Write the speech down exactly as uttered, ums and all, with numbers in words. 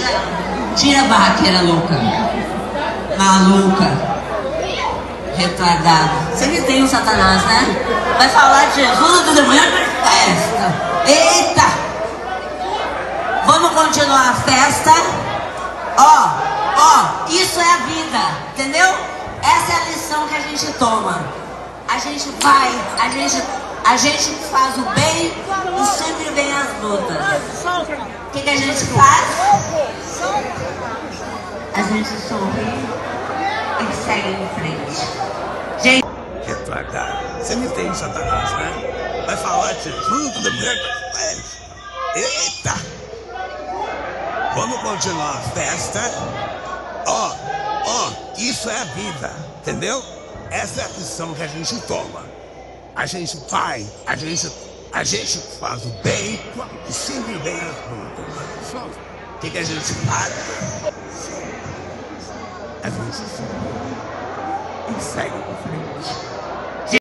tira, tira a barraqueira louca, maluca, retardada. Sempre tem um satanás, né? Vai falar de Jesus do demônio na festa. Eita! Vamos continuar a festa. Ó, ó, isso é a vida, entendeu? Essa é a lição que a gente toma. A gente vai, a gente, a gente faz o bem e sempre vem as lutas. O que, que a gente faz? A gente sorri e segue em frente. Gente, retardado. Você me tem satanás, né? Vai falar de Jesus do demônio na festa. Eita! Vamos continuar a festa. Ó, ó, isso é a vida, entendeu? Essa é a lição que a gente toma. A gente vai, a gente, a gente faz o bem e sempre vem as lutas. O que, que a gente faz? A gente e segue em frente.